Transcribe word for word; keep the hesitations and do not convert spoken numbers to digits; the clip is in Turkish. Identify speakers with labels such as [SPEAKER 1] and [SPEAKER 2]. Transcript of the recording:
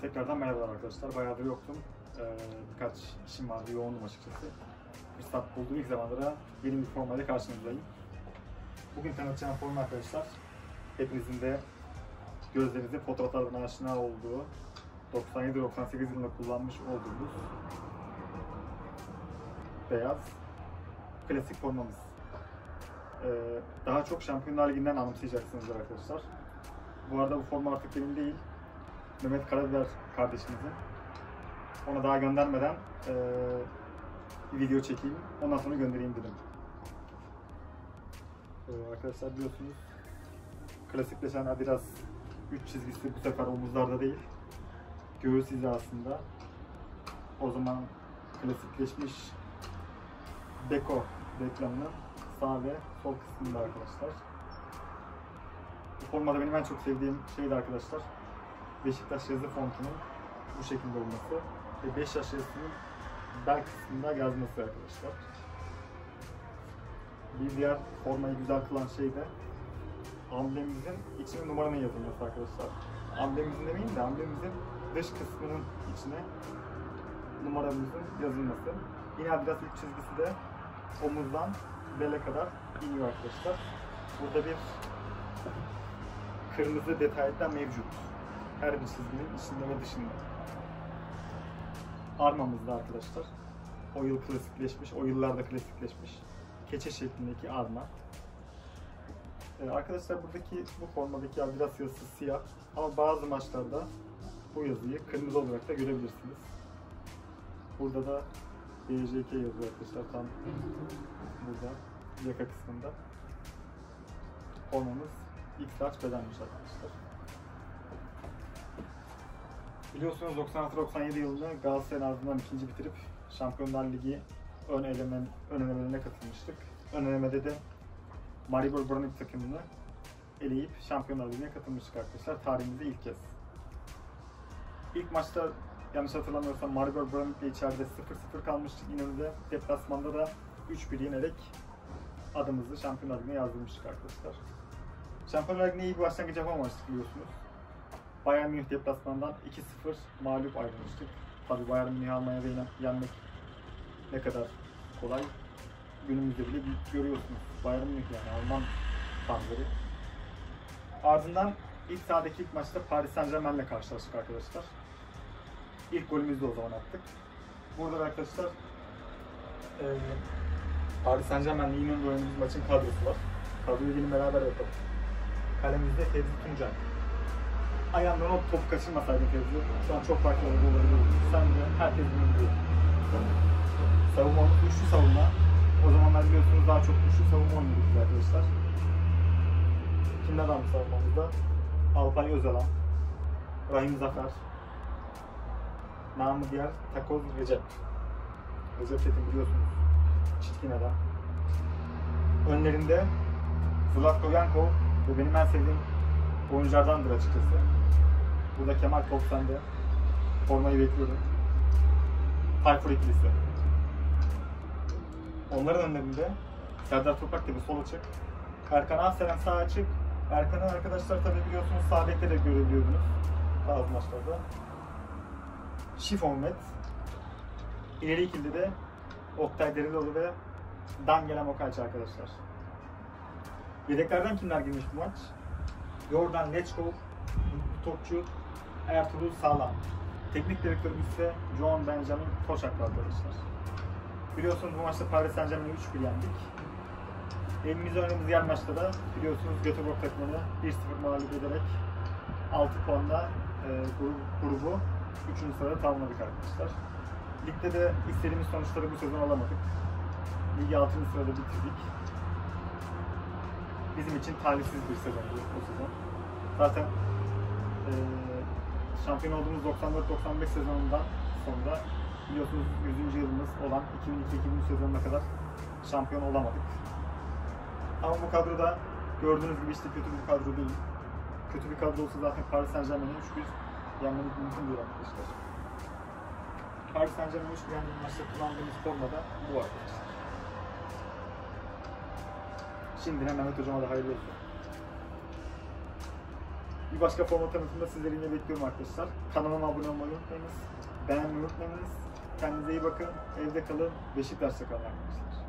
[SPEAKER 1] Tekrardan merhabalar arkadaşlar. Bayağıdır yoktum. Ee, birkaç işim vardı, yoğundum açıkçası. Fırsat bulduğum ilk zamanlara yeni bir formayla karşınızdayım. Bugün tanıtacağım forma arkadaşlar, hepinizin de gözlerinizin fotoğraflardan aşina olduğu, doksan yedi doksan sekiz yılında kullanmış olduğumuz beyaz klasik formamız. Ee, daha çok Şampiyonlar Ligi'nden anımsayacaksınız arkadaşlar. Bu arada bu forma artık benim değil, Mehmet Karabiber kardeşimizin. Ona daha göndermeden e, bir video çekeyim, ondan sonra göndereyim dedim. Ee, arkadaşlar biliyorsunuz, klasikleşen Adidas üç çizgisi bu sefer omuzlarda değil, göğüs hizasında. O zaman klasikleşmiş Beko reklamının sağ ve sol kısmında arkadaşlar. Bu formada benim en çok sevdiğim şeydi arkadaşlar, Beşiktaş yazı fontunun bu şekilde olması ve Beşiktaş yazısının bel kısmında yazması arkadaşlar. Bir diğer formayı güzel kılan şey de amblemimizin içine numaranın yazılması arkadaşlar. Amblemimizin demeyeyim de amblemimizin dış kısmının içine numaramızın yazılması. Yine Adidas üç çizgisi de omuzdan bele kadar iniyor arkadaşlar. Burada bir kırmızı detayda mevcut. Her bir çizginin içinde ve dışında. Armamızda arkadaşlar, o yıl klasikleşmiş, o yıllarda klasikleşmiş keçe şeklindeki arma. Ee, arkadaşlar buradaki, bu formadaki Adidas yazısı siyah ama bazı maçlarda bu yazıyı kırmızı olarak da görebilirsiniz. Burada da B J K yazıyor arkadaşlar, tam burada yaka kısmında. Formamız X-Large bedenmiş arkadaşlar. Biliyorsunuz doksan altı doksan yedi yılında Galatasaray'ın ardından ikinci bitirip Şampiyonlar Ligi ön eleme, ön elemelerine katılmıştık. Ön elemede de Maribor Branik takımını eleyip Şampiyonlar Ligi'ne katılmıştık arkadaşlar. Tarihimizde ilk kez. İlk maçta yanlış hatırlamıyorsam Maribor Branik'le içeride sıfır sıfır kalmıştık. İnönü'de deplasmanda da üç bir yenerek adımızı Şampiyonlar Ligi'ne yazdırmıştık arkadaşlar. Şampiyonlar Ligi'ne iyi bir başlangıç yapamamıştık biliyorsunuz. Bayern Münih deplasmandan iki sıfır mağlup ayrılmıştık. Tabi Bayern Münih'i Almanya'da yenmek ne kadar kolay günümüzde bile görüyorsunuz. Bayern Münih yani Alman fanları. Ardından ilk sahadaki ilk maçta Paris Saint-Germain'le karşılaştık arkadaşlar. İlk golümüzü de o zaman attık. Burada arkadaşlar e, Paris Saint-Germain'le yine oynadığımız maçın kadrosu var. Kadroyu gelin beraber yapalım. Kalemizde Fevzi Tuncay. Ayağından o topu kaçırmasaydın Fevzi, şu an çok farklı olabilir. Sen de herkes bunu biliyor. Savunmamız güçlü savunma. O zamanlar biliyorsunuz daha çok güçlü savunma oynuyorduk arkadaşlar. Kimler varmış savunmamızda? Alpay Özalan, Rahim Zafer, namı diğer Takoz Recep. Recep Çetin biliyorsunuz, çitkin adam. Önlerinde Zlatko Yankov ve benim en sevdiğim oyunculardandır açıkçası. Burada Kemal Topsen'de formayı bekliyorum. Tayfur ikilisi. Onların önlerinde Serdar Topraktepe sol açık, Erkan Akselen sağ açık. Erkan'ı arkadaşlar tabi biliyorsunuz sağ bekte de görebiliyordunuz bazı maçlarda. Şifonmet. İleri ikilide de Oktay Deriloğlu ve Dangelen Okayçı arkadaşlar. Yedeklerden kimler girmiş bu maç? Jordan Lechkov, topçu Ertuğrul Sağlam. Teknik direktörümüz ise John Benjamin Toşaklı arkadaşlar. Biliyorsunuz bu maçta Paris Saint-Germain'i üç bir yendik. Evimizde oynadığımız yer maçta da biliyorsunuz Göteborg takımını bir sıfır mağlup ederek altı puanla e, grubu üçüncü sırada tamamladık arkadaşlar. Ligde de istediğimiz sonuçları bu sezon alamadık. Ligi altıncı sırada bitirdik. Bizim için talihsiz bir sezondu o sezon. Zaten e, şampiyon olduğumuz doksan dört doksan beş sezonundan sonra biliyorsunuz yüzüncü yılımız olan iki bin iki iki bin üç sezonuna kadar şampiyon olamadık. Ama bu kadroda gördüğünüz gibi işte kötü bir kadro değil. Kötü bir kadro olsa zaten Paris Saint-Germain'i üç bir yenmemiz mümkün değil arkadaşlar. Paris Saint-Germain'i üç bir yendiğimiz maçta kullandığımız forma da bu arkadaşlar. Şimdiden Mehmet Hocam'a da hayırlı olsun. Bir başka forma tanıtımında sizleri yine bekliyorum arkadaşlar. Kanalıma abone olmayı unutmayınız. Beğenmeyi unutmayınız. Kendinize iyi bakın. Evde kalın. Beşiktaş'ta kalın arkadaşlar.